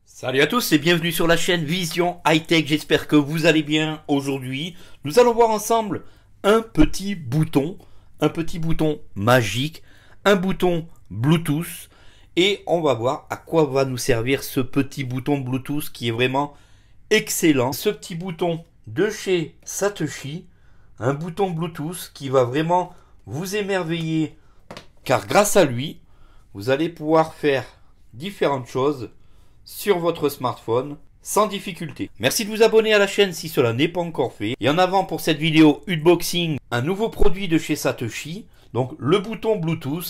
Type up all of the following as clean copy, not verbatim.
Salut à tous et bienvenue sur la chaîne Vision High Tech, j'espère que vous allez bien. Aujourd'hui, nous allons voir ensemble un petit bouton magique, un bouton Bluetooth, et on va voir à quoi va nous servir ce petit bouton Bluetooth qui est vraiment excellent. Ce petit bouton de chez Satoshi, un bouton Bluetooth qui va vraiment vous émerveiller, car grâce à lui, vous allez pouvoir faire différentes choses sur votre smartphone sans difficulté. Merci de vous abonner à la chaîne si cela n'est pas encore fait. Et en avant pour cette vidéo unboxing, un nouveau produit de chez Satoshi, donc le bouton Bluetooth.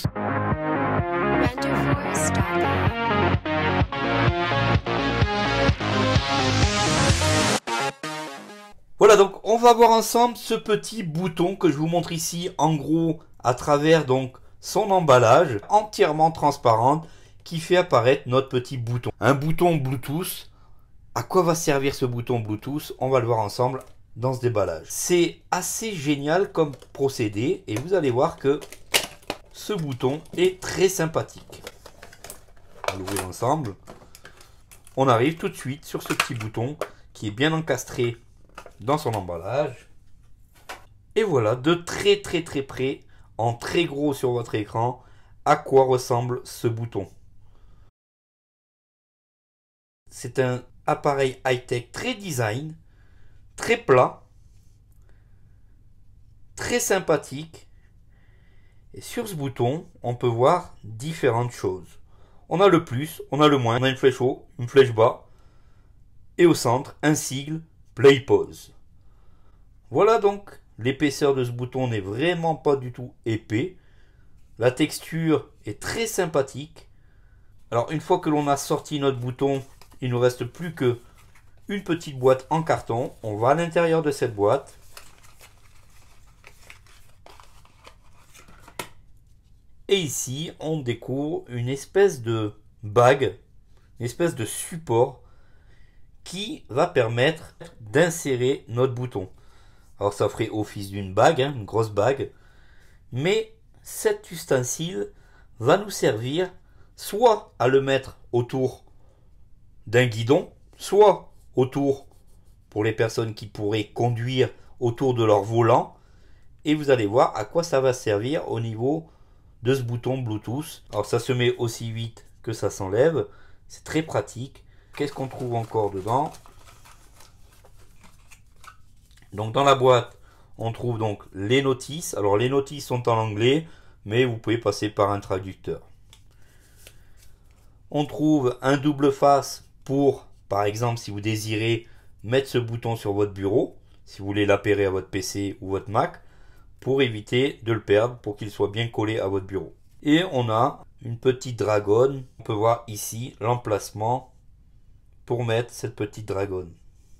Voilà, donc on va voir ensemble ce petit bouton que je vous montre ici en gros à travers donc son emballage entièrement transparent qui fait apparaître notre petit bouton. Un bouton Bluetooth. À quoi va servir ce bouton Bluetooth? On va le voir ensemble dans ce déballage. C'est assez génial comme procédé et vous allez voir que ce bouton est très sympathique. On va l'ouvrir ensemble. On arrive tout de suite sur ce petit bouton qui est bien encastré dans son emballage. Et voilà, de très près, en très gros sur votre écran, à quoi ressemble ce bouton. C'est un appareil high-tech très design, très plat, très sympathique. Et sur ce bouton, on peut voir différentes choses. On a le plus, on a le moins, on a une flèche haut, une flèche bas. Et au centre, un sigle Play Pause. Voilà donc, l'épaisseur de ce bouton n'est vraiment pas du tout épais. La texture est très sympathique. Alors une fois que l'on a sorti notre bouton, il ne nous reste plus que une petite boîte en carton. On va à l'intérieur de cette boîte. Et ici, on découvre une espèce de bague, une espèce de support qui va permettre d'insérer notre bouton. Alors ça ferait office d'une bague, une grosse bague. Mais cet ustensile va nous servir soit à le mettre autour d'un guidon, soit autour pour les personnes qui pourraient conduire autour de leur volant. Et vous allez voir à quoi ça va servir au niveau de ce bouton Bluetooth. Alors ça se met aussi vite que ça s'enlève. C'est très pratique. Qu'est-ce qu'on trouve encore dedans? Donc dans la boîte, on trouve donc les notices. Alors les notices sont en anglais, mais vous pouvez passer par un traducteur. On trouve un double face pour, par exemple, si vous désirez mettre ce bouton sur votre bureau, si vous voulez l'appairer à votre PC ou votre Mac, pour éviter de le perdre, pour qu'il soit bien collé à votre bureau. Et on a une petite dragonne. On peut voir ici l'emplacement pour mettre cette petite dragonne.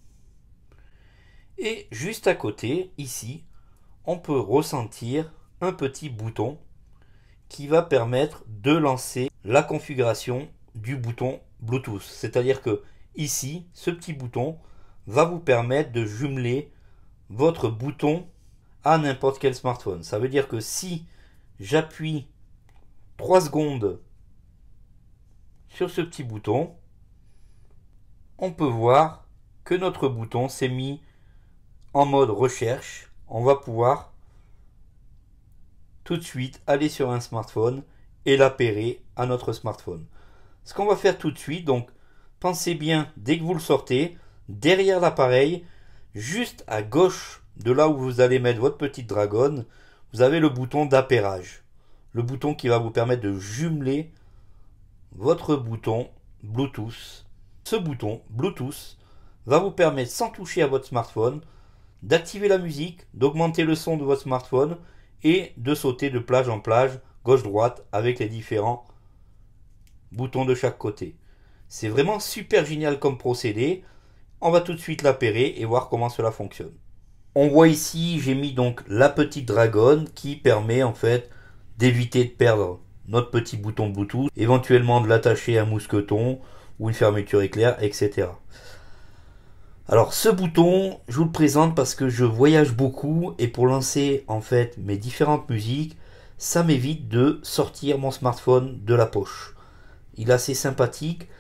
Et juste à côté, ici, on peut ressentir un petit bouton qui va permettre de lancer la configuration du bouton Bluetooth. C'est-à-dire que ici, ce petit bouton va vous permettre de jumeler votre bouton à n'importe quel smartphone. Ça veut dire que si j'appuie 3 secondes sur ce petit bouton, on peut voir que notre bouton s'est mis en mode recherche. On va pouvoir tout de suite aller sur un smartphone et l'appairer à notre smartphone. Ce qu'on va faire tout de suite, donc pensez bien, dès que vous le sortez, derrière l'appareil, juste à gauche de là où vous allez mettre votre petite dragonne, vous avez le bouton d'appairage. Le bouton qui va vous permettre de jumeler votre bouton Bluetooth. Ce bouton Bluetooth va vous permettre, sans toucher à votre smartphone, d'activer la musique, d'augmenter le son de votre smartphone et de sauter de plage en plage, gauche-droite, avec les différents boutons de chaque côté. C'est vraiment super génial comme procédé. On va tout de suite l'appairer et voir comment cela fonctionne. On voit ici, j'ai mis donc la petite dragonne qui permet en fait d'éviter de perdre notre petit bouton Bluetooth, éventuellement de l'attacher à un mousqueton ou une fermeture éclair, etc. Alors ce bouton, je vous le présente parce que je voyage beaucoup et pour lancer en fait mes différentes musiques, ça m'évite de sortir mon smartphone de la poche. Il est assez sympathique.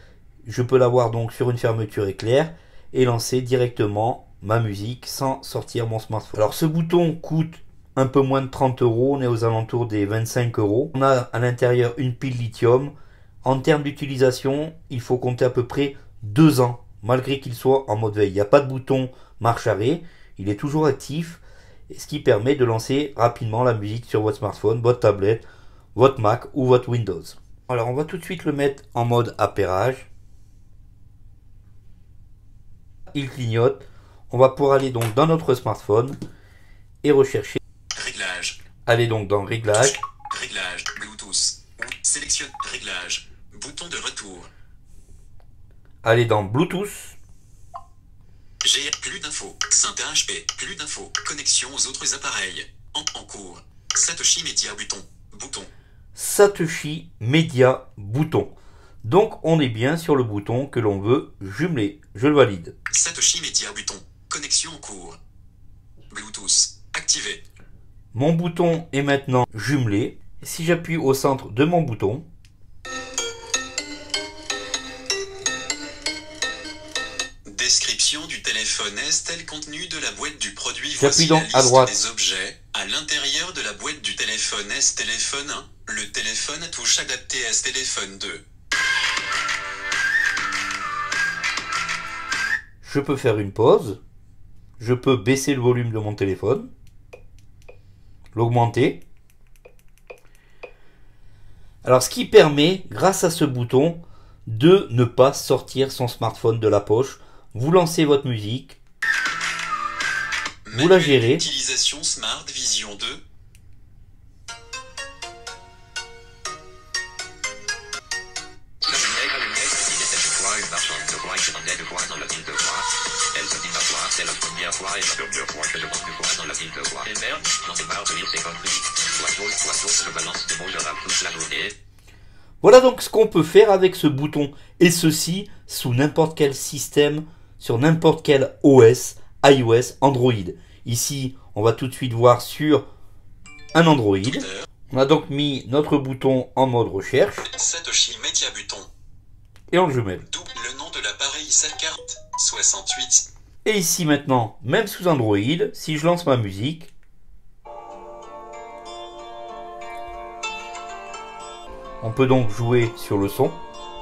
je peux l'avoir donc sur une fermeture éclair et lancer directement ma musique sans sortir mon smartphone. Alors ce bouton coûte un peu moins de 30 euros, on est aux alentours des 25 euros. On a à l'intérieur une pile lithium. En termes d'utilisation, il faut compter à peu près 2 ans, malgré qu'il soit en mode veille. Il n'y a pas de bouton marche-arrêt, il est toujours actif, et ce qui permet de lancer rapidement la musique sur votre smartphone, votre tablette, votre Mac ou votre Windows. Alors on va tout de suite le mettre en mode appairage. Il clignote. On va pouvoir aller donc dans notre smartphone et rechercher. Réglage. Allez donc dans Réglage. Réglage. Bluetooth. Sélectionne. Réglage. Bouton de retour. Allez dans Bluetooth. J'ai plus d'infos. Synthé HP. Plus d'infos. Connexion aux autres appareils. En cours. Satoshi Media bouton. Bouton. Satoshi Media bouton. Donc on est bien sur le bouton que l'on veut jumeler. Je le valide. Satoshi Media bouton. Connexion en cours. Bluetooth. Activé. Mon bouton est maintenant jumelé. Si j'appuie au centre de mon bouton, description du téléphone est-elle contenu de la boîte du produit. J'appuie Voici donc la liste à droite. des objets. À l'intérieur de la boîte du téléphone est téléphone 1. Le téléphone à touche adapté est téléphone 2. je peux faire une pause. Je peux baisser le volume de mon téléphone, l'augmenter. Alors ce qui permet, grâce à ce bouton, de ne pas sortir son smartphone de la poche. Vous lancez votre musique, vous la gérez. Utilisation Smart Vision 2. Elle se dit m'asseoir, c'est la première fois et la dernière fois que je mange du bois dans la ville de Bois. Et merde, j'en ai marre de lire ces conneries. Oiseau, je balance des mots, je rappe toute la journée. Voilà donc ce qu'on peut faire avec ce bouton, et ceci sous n'importe quel système, sur n'importe quel OS, iOS, Android. Ici, on va tout de suite voir sur un Android. On a donc mis notre bouton en mode recherche. Satoshi Media bouton. Et on le jumelle. Double le nom de l'appareil, sa carte. 68. Et ici maintenant, même sous Android, si je lance ma musique, on peut donc jouer sur le son,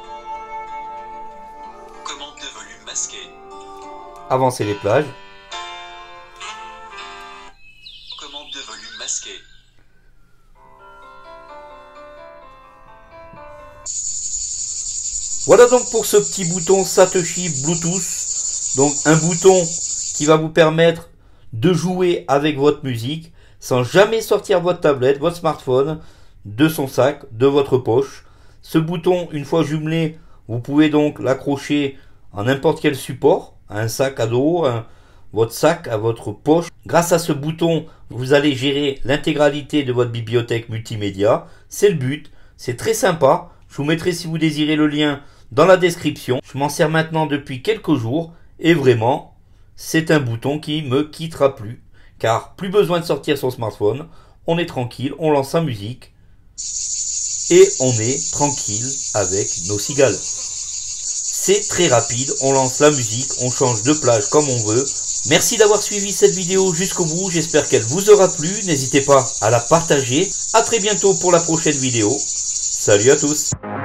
Commande de volume masqué. avancer les plages, Commande de volume masqué. Voilà donc pour ce petit bouton Satoshi Bluetooth. Donc un bouton qui va vous permettre de jouer avec votre musique sans jamais sortir votre tablette, votre smartphone de son sac, de votre poche. Ce bouton, une fois jumelé, vous pouvez donc l'accrocher à n'importe quel support, à un sac à dos, votre sac, à votre poche. Grâce à ce bouton, vous allez gérer l'intégralité de votre bibliothèque multimédia. C'est le but, c'est très sympa. Je vous mettrai, si vous désirez, le lien dans la description. Je m'en sers maintenant depuis quelques jours et vraiment, c'est un bouton qui me quittera plus. Car plus besoin de sortir son smartphone, on est tranquille, on lance sa musique et on est tranquille avec nos cigales. C'est très rapide, on lance la musique, on change de plage comme on veut. Merci d'avoir suivi cette vidéo jusqu'au bout, j'espère qu'elle vous aura plu. N'hésitez pas à la partager. À très bientôt pour la prochaine vidéo. Salut à tous.